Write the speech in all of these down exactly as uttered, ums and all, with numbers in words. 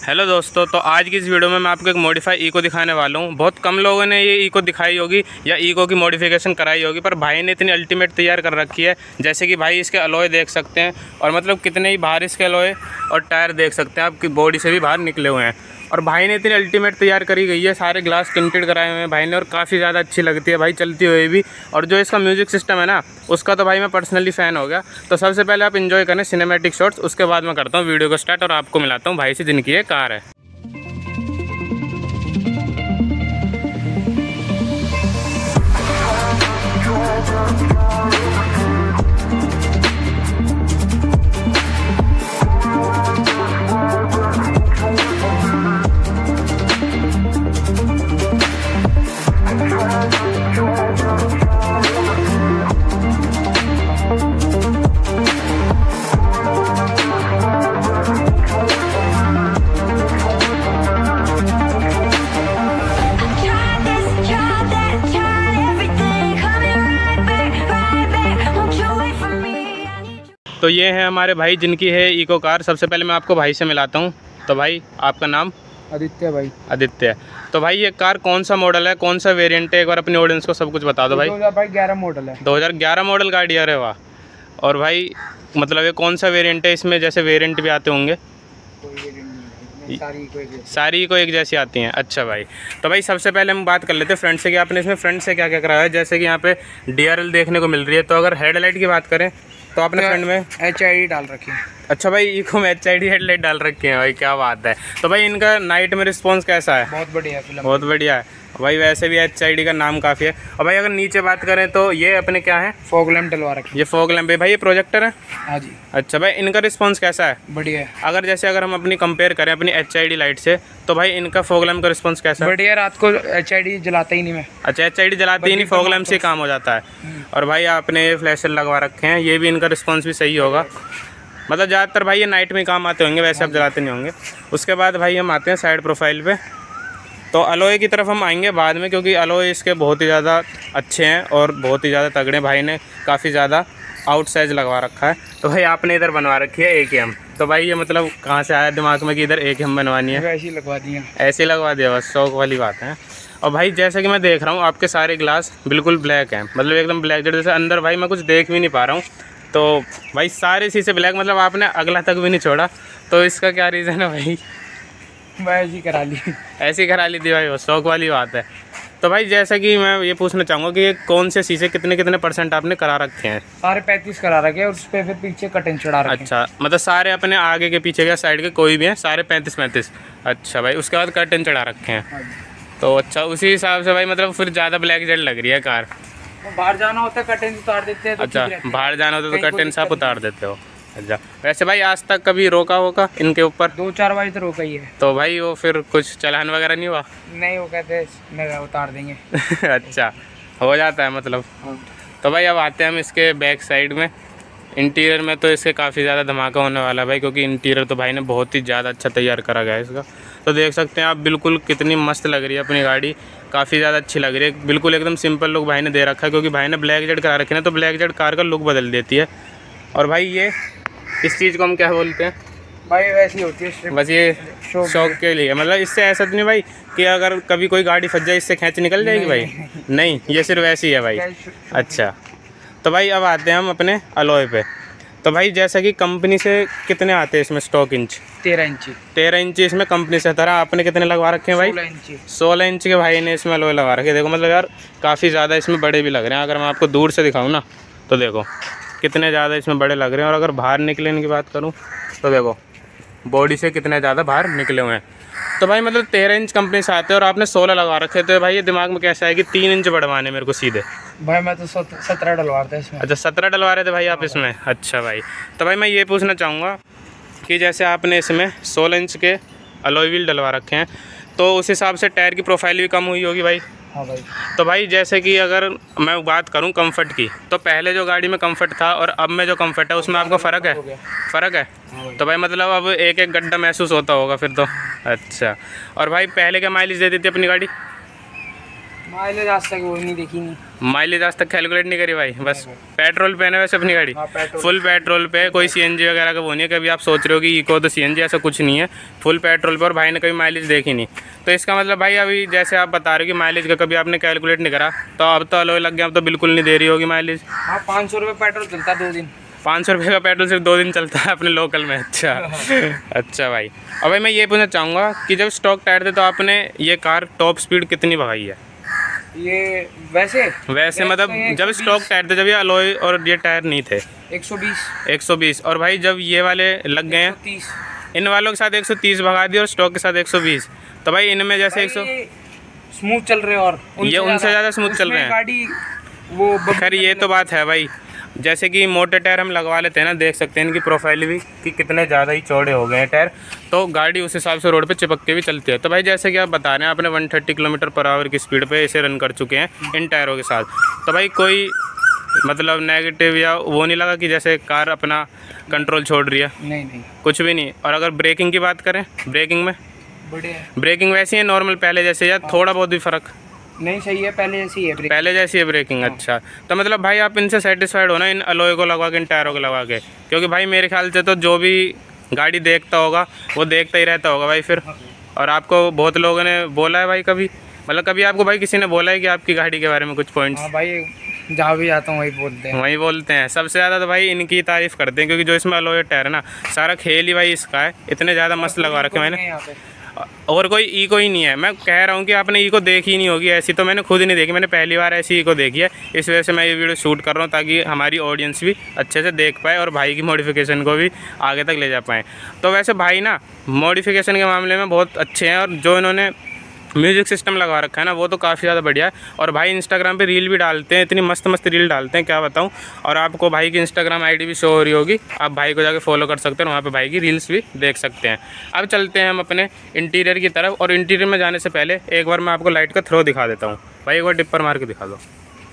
Hello दोस्तों, तो आज की इस वीडियो में मैं आपको एक मॉडिफाई इको दिखाने वाला हूँ। बहुत कम लोगों ने ये इको दिखाई होगी या इको की मॉडिफिकेशन कराई होगी, पर भाई ने इतनी अल्टीमेट तैयार कर रखी है। जैसे कि भाई इसके अलॉय देख सकते हैं और मतलब कितने ही बाहर इसके अलॉय और टायर देख सकते हैं, आपकी बॉडी से भी बाहर निकले हुए हैं। और भाई ने इतनी अल्टीमेट तैयार करी गई है, सारे ग्लास टिंटेड कराए हुए हैं भाई ने और काफ़ी ज़्यादा अच्छी लगती है भाई चलती हुई भी। और जो इसका म्यूज़िक सिस्टम है ना, उसका तो भाई मैं पर्सनली फ़ैन हो गया। तो सबसे पहले आप इन्जॉय करें सिनेमैटिक शॉट्स, उसके बाद मैं करता हूँ वीडियो को स्टार्ट और आपको मिलाता हूँ भाई से जिनकी ये कार है। तो ये है हमारे भाई जिनकी है इको कार। सबसे पहले मैं आपको भाई से मिलाता हूँ। तो भाई आपका नाम? आदित्य भाई। आदित्य। तो भाई ये कार कौन सा मॉडल है, कौन सा वेरिएंट है, एक बार अपने ऑडियंस को सब कुछ बता दो भाई। दो हज़ार ग्यारह मॉडल है। दो हज़ार ग्यारह मॉडल गाड़ी है, अरे वाह। और भाई मतलब ये कौन सा वेरिएंट है, इसमें जैसे वेरिएंट भी आते होंगे? कोई वेरिएंट नहीं, सारी को एक सारी को एक जैसी आती हैं। अच्छा भाई, तो भाई सबसे पहले हम बात कर लेते हैं फ्रंट से कि आपने इसमें फ्रंट से क्या क्या कराया है। जैसे कि यहाँ पे डी आर एल देखने को मिल रही है। तो अगर हेडलाइट की बात करें तो आपने फ्रंट में एच आई डी डाल रखी है। अच्छा भाई, इको में एच आई डी हेडलाइट डाल रखी है भाई, क्या बात है। तो भाई इनका नाइट में रिस्पॉन्स कैसा है? बहुत बढ़िया है फिल्म, बहुत बढ़िया है भाई। वैसे भी एच आई डी का नाम काफ़ी है। और भाई अगर नीचे बात करें तो ये अपने क्या है? फॉग लैंप डलवा रखी है। ये फॉग लैंप है भाई, ये प्रोजेक्टर है। हाँ जी। अच्छा भाई, इनका रिस्पॉन्स कैसा है? बढ़िया है। अगर जैसे अगर हम अपनी कंपेयर करें अपनी एच आई डी लाइट से, तो भाई इनका फॉग लैंप का रिस्पॉन्स कैसा है? बढ़िया। रात को एच आई डी जलाता ही नहीं मैं। अच्छा, एच आई डी जलाते ही नहीं, फॉग लैंप से काम हो जाता है। और भाई आपने ये फ्लैशर लगवा रखे हैं, ये भी इनका रिस्पॉन्स भी सही होगा। मतलब ज़्यादातर भाई ये नाइट में काम आते होंगे, वैसे आप जलाते नहीं होंगे। उसके बाद भाई हम आते हैं साइड प्रोफाइल पे। तो अलॉय की तरफ हम आएंगे बाद में, क्योंकि अलॉय इसके बहुत ही ज़्यादा अच्छे हैं और बहुत ही ज़्यादा तगड़े। भाई ने काफ़ी ज़्यादा आउट साइज लगवा रखा है। तो भाई आपने इधर बनवा रखी है ए के एम। तो भाई ये मतलब कहाँ से आया दिमाग में कि इधर ए के एम बनवानी है? ऐसे ही लगवा दिया। ऐसे ही लगवा दिया, बस शौक वाली बात है। और भाई जैसे कि मैं देख रहा हूँ आपके सारे ग्लास बिल्कुल ब्लैक हैं, मतलब एकदम ब्लैक जैसे अंदर भाई मैं कुछ देख भी नहीं पा रहा हूँ। तो भाई सारे शीशे ब्लैक, मतलब आपने अगला तक भी नहीं छोड़ा। तो इसका क्या रीज़न है भाई? मैं ऐसी करा ली। ऐसी करा ली थी भाई, वो शौक वाली बात है। तो भाई जैसा कि मैं ये पूछना चाहूँगा कि ये कौन से शीशे कितने कितने परसेंट आपने करा रखे हैं? सारे पैंतीस करा रखे हैं और उस पर फिर पीछे कटिंग चढ़ा रखे हैं। अच्छा, मतलब सारे अपने आगे के पीछे के साइड के कोई भी हैं, सारे पैंतीस पैंतीस। अच्छा भाई, उसके बाद कर्टन चढ़ा रखे हैं। तो अच्छा, उसी हिसाब से भाई मतलब फिर ज़्यादा ब्लैक जेड लग रही है कार। तो बाहर जाना होता है कर्टन उतार देते हैं। तो अच्छा, बाहर जाना होता है तो कर्टन आप उतार देते हो। अच्छा, वैसे भाई आज तक कभी रोका होगा इनके ऊपर? दो चार बार तो रोका ही है। तो भाई वो फिर कुछ चालान वगैरह नहीं हुआ? नहीं, वो कहते हैं उतार देंगे। अच्छा, हो जाता है मतलब। तो भाई अब आते हैं हम इसके बैक साइड में। इंटीरियर में तो इसके काफ़ी ज़्यादा धमाका होने वाला है भाई, क्योंकि इंटीरियर तो भाई ने बहुत ही ज़्यादा अच्छा तैयार करा गया है इसका। तो देख सकते हैं आप बिल्कुल कितनी मस्त लग रही है अपनी गाड़ी, काफ़ी ज़्यादा अच्छी लग रही है। बिल्कुल एकदम सिंपल लुक भाई ने दे रखा है, क्योंकि भाई ने ब्लैक जेड करा रखे ना, तो ब्लैक जेड कार का लुक बदल देती है। और भाई ये इस चीज़ को हम क्या बोलते हैं भाई? वैसी होती है बस, ये शौक के लिए। मतलब इससे ऐसा तो नहीं भाई कि अगर कभी कोई गाड़ी फंस जाए इससे खींच निकल जाएगी भाई? नहीं, ये सिर्फ ऐसी है भाई। अच्छा, तो भाई अब आते हैं हम अपने अलॉय पे। तो भाई जैसा कि कंपनी से कितने आते हैं इसमें स्टॉक इंच? तेरह इंची। तेरह इंची इसमें कंपनी से। तरह आपने कितने लगवा रखे हैं भाई? सोलह इंची। सोलह इंच के भाई ने इसमें अलॉय लगा रखे। देखो मतलब यार काफ़ी ज़्यादा इसमें बड़े भी लग रहे हैं। अगर मैं आपको दूर से दिखाऊँ ना, तो देखो कितने ज़्यादा इसमें बड़े लग रहे हैं। और अगर बाहर निकलने की बात करूँ तो देखो बॉडी से कितने ज़्यादा बाहर निकले हुए हैं। तो भाई मतलब तेरह इंच कंपनी से आते हैं और आपने सोलह लगा रखे। तो भाई ये दिमाग में कैसा है कि तीन इंच बढ़वाने मेरे को सीधे? भाई मैं तो सत्रह डलवा रहा था इसमें। अच्छा, सत्रह डलवा रहे थे भाई आप इसमें? अच्छा भाई, तो भाई मैं ये पूछना चाहूँगा कि जैसे आपने इसमें सोलह इंच के अलॉय व्हील डलवा रखे हैं, तो उस हिसाब से टायर की प्रोफाइल भी कम हुई होगी भाई? हाँ भाई। तो भाई जैसे कि अगर मैं बात करूं कंफर्ट की, तो पहले जो गाड़ी में कंफर्ट था और अब में जो कंफर्ट है उसमें आपको फ़र्क है? फ़र्क है। हाँ तो भाई मतलब अब एक एक गड्ढा महसूस होता होगा फिर तो। अच्छा, और भाई पहले क्या माइलेज दे देती थी अपनी गाड़ी? माइलेज आज तक वो नहीं देखी नहीं। माइलेज आज तक कैलकुलेट नहीं करी भाई, बस पेट्रोल पे है ना वैसे अपनी गाड़ी। हाँ, पेट्रोल। फुल पेट्रोल पे, कोई सीएनजी वगैरह का वो नहीं है। कभी आप सोच रहे हो कि इको तो सीएनजी, ऐसा कुछ नहीं है, फुल पेट्रोल पे। और भाई ने कभी माइलेज देखी नहीं, तो इसका मतलब भाई अभी जैसे आप बता रहे हो कि माइलेज का कभी आपने कैलकुलेट नहीं करा, तो अब तो अलॉय लग गया, अब तो बिल्कुल नहीं दे रही होगी माइलेज। हाँ, पाँच सौ रुपये पेट्रोल चलता दो दिन। पाँच सौ रुपये का पेट्रोल सिर्फ दो दिन चलता है अपने लोकल में। अच्छा अच्छा भाई। और भाई मैं ये पूछना चाहूँगा कि जब स्टॉक टायर थे तो आपने ये कार टॉप स्पीड कितनी भगाई है? ये वैसे वैसे मतलब जब स्टॉक टायर थे, जब ये अलॉय और ये टायर नहीं थे? एक सौ बीस। एक सौ बीस। और भाई जब ये वाले लग गए हैं, तीस। इन वालों के साथ एक सौ तीस भगा दी और स्टॉक के साथ एक सौ बीस, तो भाई इनमें जैसे एक सौ स्मूथ चल रहे हैं और ये उनसे ज़्यादा स्मूथ चल रहे हैं गाड़ी वो। खैर ये तो बात है भाई, जैसे कि मोटे टायर हम लगवा लेते हैं ना, देख सकते हैं इनकी प्रोफाइल भी कि कितने ज़्यादा ही चौड़े हो गए हैं टायर, तो गाड़ी उस हिसाब से रोड पे चिपक के भी चलती है। तो भाई जैसे कि आप बता रहे हैं आपने एक सौ तीस किलोमीटर पर आवर की स्पीड पे इसे रन कर चुके हैं इन टायरों के साथ, तो भाई कोई मतलब नेगेटिव या वो नहीं लगा कि जैसे कार अपना कंट्रोल छोड़ रही है? नहीं नहीं, कुछ भी नहीं। और अगर ब्रेकिंग की बात करें, ब्रेकिंग में बढ़िया ब्रेकिंग वैसी है नॉर्मल पहले जैसे, या थोड़ा बहुत भी फ़र्क? नहीं, सही है, पहले जैसी है ब्रेक। पहले जैसी है ब्रेकिंग। अच्छा, तो मतलब भाई आप इनसे सेटिस्फाइड हो ना, इन अलॉय को लगवा के, इन टायरों को लगा के? क्योंकि भाई मेरे ख्याल से तो जो भी गाड़ी देखता होगा वो देखता ही रहता होगा भाई फिर। और आपको बहुत लोगों ने बोला है भाई, कभी मतलब कभी आपको भाई किसी ने बोला है कि आपकी गाड़ी के बारे में कुछ पॉइंट्स? हाँ भाई, जहाँ भी जाता हूँ वही बोलते हैं। वही बोलते हैं सबसे ज़्यादा तो भाई इनकी तारीफ़ करते हैं, क्योंकि जो इसमें अलॉय टायर है ना, सारा खेल ही भाई इसका है। इतने ज़्यादा मस्त लगवा रखे मैंने, यहाँ पे और कोई ईको ही नहीं है। मैं कह रहा हूँ कि आपने ईको देखी नहीं होगी, ऐसी तो मैंने खुद ही नहीं देखी, मैंने पहली बार ऐसी ईको देखी है। इस वजह से मैं ये वीडियो शूट कर रहा हूँ ताकि हमारी ऑडियंस भी अच्छे से देख पाए और भाई की मॉडिफिकेशन को भी आगे तक ले जा पाएँ। तो वैसे भाई ना मॉडिफिकेशन के मामले में बहुत अच्छे हैं, और जो इन्होंने म्यूजिक सिस्टम लगा रखा है ना, वो तो काफ़ी ज़्यादा बढ़िया है। और भाई इंस्टाग्राम पे रील भी डालते हैं, इतनी मस्त मस्त रील डालते हैं क्या बताऊं। और आपको भाई की इंस्टाग्राम आईडी भी शो हो रही होगी, आप भाई को जाके फॉलो कर सकते हैं, वहाँ पे भाई की रील्स भी देख सकते हैं। अब चलते हैं हम अपने इंटीरियर की तरफ, और इंटीरियर में जाने से पहले एक बार मैं आपको लाइट का थ्रो दिखा देता हूँ। भाई एक बार टिप्पर मार के दिखा दो।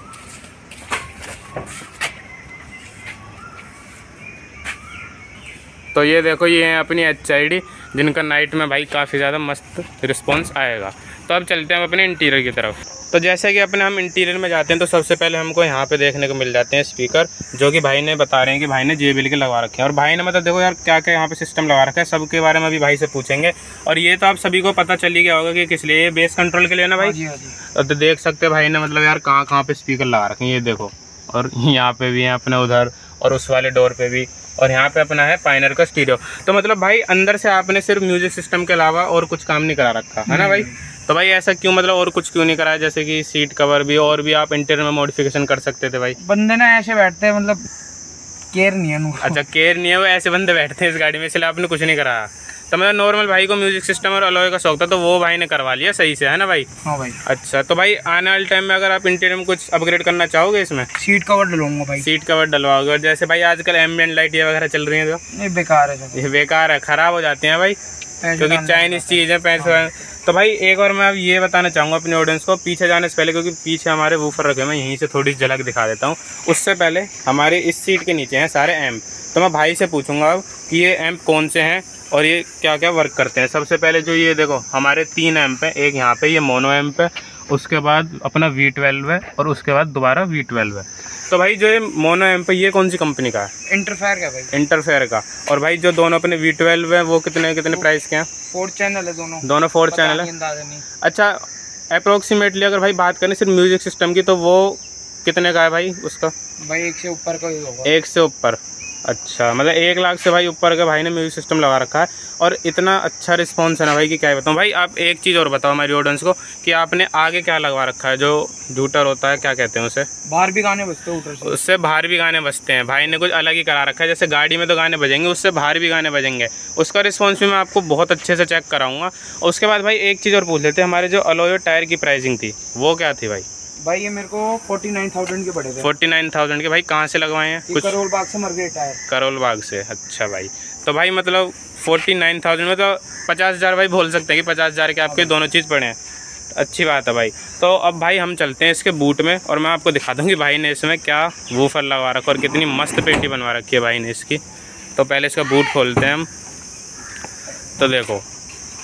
तो ये देखो, ये है अपनी एच आई डी, जिनका नाइट में भाई काफ़ी ज़्यादा मस्त रिस्पांस आएगा। तो अब चलते हैं हम अपने इंटीरियर की तरफ। तो जैसे कि अपने हम इंटीरियर में जाते हैं तो सबसे पहले हमको यहाँ पे देखने को मिल जाते हैं स्पीकर, जो कि भाई ने बता रहे हैं कि भाई ने जे बी एल के लगवा रखे हैं। और भाई ने मतलब देखो यार क्या क्या यहाँ पे सिस्टम लगा रखा है, सबके बारे में अभी भाई से पूछेंगे। और ये तो आप सभी को पता चल ही गया होगा कि किस लिए, ये बेस कंट्रोल के लिए ना भाई। हाँ जी, हाँ जी। तो देख सकते हैं भाई ने मतलब यार कहाँ कहाँ पे स्पीकर लगा रखे हैं, ये देखो। और यहाँ पे भी है अपने उधर, और उस वाले डोर पे भी, और यहाँ पे अपना है पायनर का स्टीरियो। तो मतलब भाई अंदर से आपने सिर्फ म्यूजिक सिस्टम के अलावा और कुछ काम नहीं करा रखा है ना भाई? तो भाई ऐसा क्यों, मतलब और कुछ क्यों नहीं कराया? जैसे कि सीट कवर भी और भी आप इंटीरियर में मॉडिफिकेशन कर सकते थे भाई। बंदे ना ऐसे बैठते हैं, मतलब केयर नहीं है उनको। अच्छा, केयर नहीं है, वो ऐसे बंदे बैठते हैं इस गाड़ी में, इसलिए आपने कुछ नहीं कराया। तो मतलब नॉर्मल भाई को म्यूजिक सिस्टम और अलॉय का शौक था, तो वो भाई ने करवा लिया सही से, है ना भाई? हाँ भाई। अच्छा, तो भाई आने वाले टाइम में अगर आप इंटीरियर में कुछ अपग्रेड करना चाहोगे इसमें? सीट कवर डलवाऊंगा भाई। सीट कवर डलवाओगे? और जैसे भाई आजकल एम्बिएंट लाइट ये वगैरह चल रही है तो नहीं, बेकार है सब। ये बेकार है, ख़राब हो जाती हैं भाई, क्योंकि चाइनीज़ चीज़ है, पैसे। तो भाई एक और मैं अब ये बताना चाहूँगा अपनी ऑडियंस को, पीछे जाने से पहले, क्योंकि पीछे हमारे वूफर रखे, मैं यहीं से थोड़ी झलक दिखा देता हूँ। उससे पहले हमारे इस सीट के नीचे हैं सारे एम्प, तो मैं भाई से पूछूंगा अब कि ये एम्प कौन से हैं और ये क्या क्या वर्क करते हैं। सबसे पहले जो ये देखो हमारे तीन एम्प हैं, एक यहाँ पे ये मोनो एम्प है, उसके बाद अपना वी ट्वेल्व है, और उसके बाद दोबारा वी ट्वेल्व है। तो भाई जो ये मोनो एम्प है ये कौन सी कंपनी का है? इंटरफेयर का भाई। इंटरफेयर का। और भाई जो दोनों अपने वी ट्वेल्व है वो कितने कितने प्राइस के हैं? फोर चैनल है दोनों। दोनों फोर चैनल है। नहीं। अच्छा, अप्रोक्सीमेटली अगर भाई बात करें सिर्फ म्यूजिक सिस्टम की, तो वो कितने का है भाई उसका? भाई एक से ऊपर का ही होगा। एक से ऊपर? अच्छा, मतलब एक लाख से भाई ऊपर का भाई ने म्यूजिक सिस्टम लगा रखा है, और इतना अच्छा रिस्पांस है ना भाई कि क्या बताऊँ। भाई आप एक चीज़ और बताओ हमारी ऑडियंस को कि आपने आगे क्या लगवा रखा है, जो जूटर होता है, क्या कहते हैं उसे? बाहर भी गाने बजते हैं ऊपर से। उससे बाहर भी गाने बजते हैं, भाई ने कुछ अलग ही करा रखा है। जैसे गाड़ी में तो गाने बजेंगे, उससे बाहर भी गाने बजेंगे, उसका रिस्पॉन्स भी मैं आपको बहुत अच्छे से चेक कराऊंगा। और उसके बाद भाई एक चीज़ और पूछ लेते हैं, हमारे जो अलॉय टायर की प्राइसिंग थी वो क्या थी भाई? भाई ये मेरे को फोर्टी नाइन थाउजेंड के पड़े थे। फोर्टी नाइन थाउजेंड के। भाई कहाँ से लगवाए हैं? कुछ करोल बाग से मर गए टायर। करोल बाग से? अच्छा भाई, तो भाई मतलब फोर्टी नाइन थाउजेंड में तो पचास हज़ार भाई बोल सकते हैं कि पचास हज़ार के आपके दोनों चीज़ पड़े हैं। अच्छी बात है भाई। तो अब भाई हम चलते हैं इसके बूट में, और मैं आपको दिखा दूँ कि भाई ने इसमें क्या वूफर लगा रखा और कितनी मस्त पेटी बनवा रखी है भाई ने इसकी। तो पहले इसका बूट खोलते हैं हम। तो देखो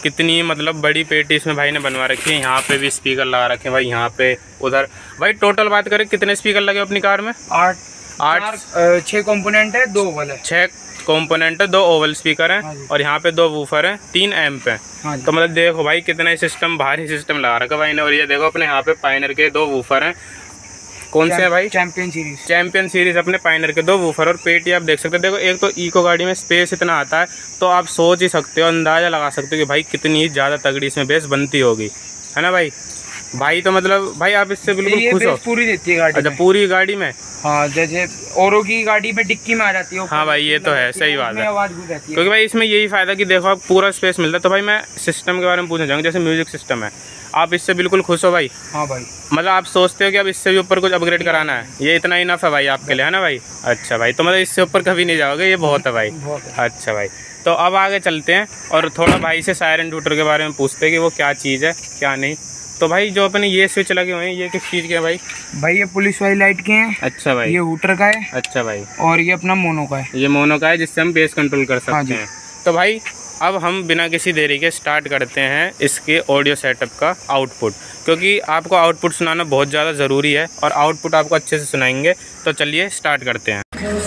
कितनी मतलब बड़ी पेटी इसमें भाई ने बनवा रखी है। यहाँ पे भी स्पीकर लगा रखे हैं भाई, यहाँ पे उधर। भाई टोटल बात करें कितने स्पीकर लगे अपनी कार में? आठ आठ छः कंपोनेंट है, दो ओवल है। छः कंपोनेंट है, दो ओवल स्पीकर हैं। हाँ जी। और यहाँ पे दो वूफर हैं, तीन एम्प हैं। हाँ जी। तो मतलब देखो भाई कितना सिस्टम, भारी सिस्टम लगा रखा भाई ने। और ये देखो अपने यहाँ पे पायनर के दो वूफर हैं। कौन से हैं भाई? Champion series. चैंपियन सीरीज अपने पायनर के दो वूफर और पेटी आप देख सकते हो। देखो एक तो इको गाड़ी में स्पेस इतना आता है, तो आप सोच ही सकते हो, अंदाज़ा लगा सकते हो कि भाई कितनी ज़्यादा तगड़ी इसमें बेस बनती होगी, है ना भाई? भाई तो मतलब भाई आप इससे बिल्कुल खुश हो? पूरी देती है गाड़ी। अच्छा, पूरी गाड़ी में? हाँ, जैसे औरों की गाड़ी में डिक्की में आ जाती है। हाँ भाई ये तो है, सही बात है। आवाज़ भी रहती है, क्योंकि भाई इसमें यही फ़ायदा कि देखो आप पूरा स्पेस मिलता है। तो भाई मैं सिस्टम के बारे में पूछना चाहूँगा, जैसे म्यूजिक सिस्टम है, आप इससे बिल्कुल खुश हो भाई? हाँ भाई। मतलब आप सोचते हो कि अब इससे भी ऊपर कुछ अपग्रेड कराना है? ये इतना इनफ है भाई आपके लिए, है ना भाई? अच्छा भाई, तो मतलब इससे ऊपर कभी नहीं जाओगे, ये बहुत है भाई। अच्छा भाई, तो अब आगे चलते हैं और थोड़ा भाई से सायरन टूटर के बारे में पूछते हैं कि वो क्या चीज़ है क्या नहीं। तो भाई जो अपने ये स्विच लगे हुए हैं, ये किस चीज़ के हैं भाई? भाई ये पुलिस वाली लाइट के हैं। अच्छा भाई। ये हूटर का है। अच्छा भाई। और ये अपना मोनो का है। ये मोनो का है, जिससे हम बेस कंट्रोल कर हाँ सकते हैं। तो भाई अब हम बिना किसी देरी के स्टार्ट करते हैं इसके ऑडियो सेटअप का आउटपुट, क्योंकि आपको आउटपुट सुनाना बहुत ज़्यादा ज़रूरी है और आउटपुट आपको अच्छे से सुनाएंगे। तो चलिए स्टार्ट करते हैं।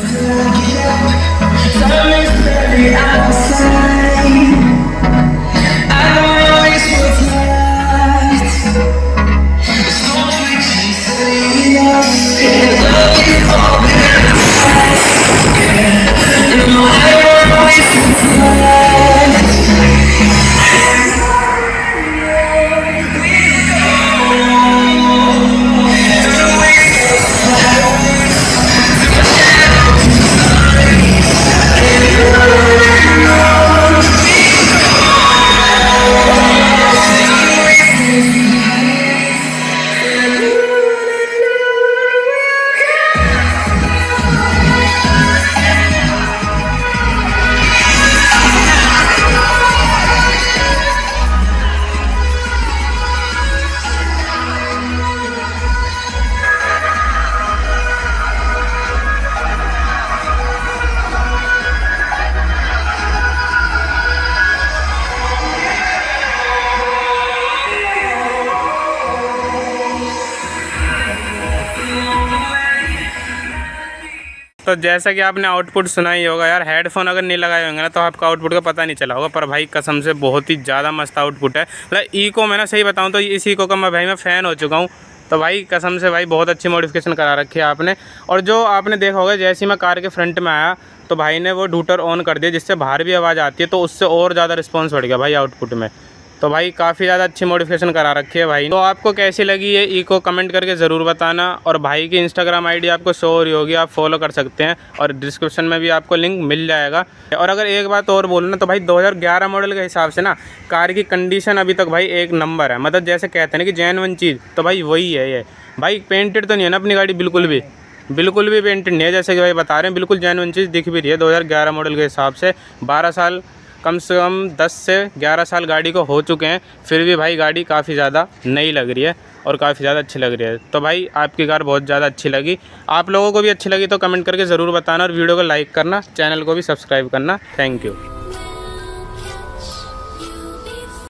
तो जैसा कि आपने आउटपुट सुना ही होगा यार, हेडफोन अगर नहीं लगाए होंगे ना तो आपका आउटपुट का पता नहीं चला होगा, पर भाई कसम से बहुत ही ज़्यादा मस्त आउटपुट है। मतलब इको में ना सही बताऊं तो इस इको का मैं भाई मैं फ़ैन हो चुका हूं। तो भाई कसम से भाई बहुत अच्छी मॉडिफिकेशन करा रखी है आपने। और जो आपने देखा होगा, जैसे ही मैं कार के फ्रंट में आया तो भाई ने वो डूटर ऑन कर दिया, जिससे बाहर भी आवाज़ आती है, तो उससे और ज़्यादा रिस्पॉन्स बढ़ गया भाई आउटपुट में। तो भाई काफ़ी ज़्यादा अच्छी मॉडिफिकेशन करा रखी है भाई। तो आपको कैसी लगी ये इको कमेंट करके ज़रूर बताना। और भाई की इंस्टाग्राम आईडी आपको शो हो रही होगी, आप फॉलो कर सकते हैं और डिस्क्रिप्शन में भी आपको लिंक मिल जाएगा। और अगर एक बात और बोलूँ ना तो भाई दो हज़ार ग्यारह मॉडल के हिसाब से ना कार की कंडीशन अभी तक भाई एक नंबर है। मतलब जैसे कहते हैं ना कि जेन्युइन चीज़, तो भाई वही है ये। भाई पेंटेड तो नहीं है ना अपनी गाड़ी, बिल्कुल भी बिल्कुल भी पेंटेड नहीं है, जैसे कि भाई बता रहे हैं, बिल्कुल जेन्युइन चीज़ दिख भी रही है। दो हज़ार ग्यारह मॉडल के हिसाब से बारह साल कम से कम दस से ग्यारह साल गाड़ी को हो चुके हैं, फिर भी भाई गाड़ी काफ़ी ज़्यादा नई लग रही है और काफ़ी ज़्यादा अच्छी लग रही है। तो भाई आपकी कार बहुत ज़्यादा अच्छी लगी, आप लोगों को भी अच्छी लगी तो कमेंट करके ज़रूर बताना और वीडियो को लाइक करना, चैनल को भी सब्सक्राइब करना। Thank you.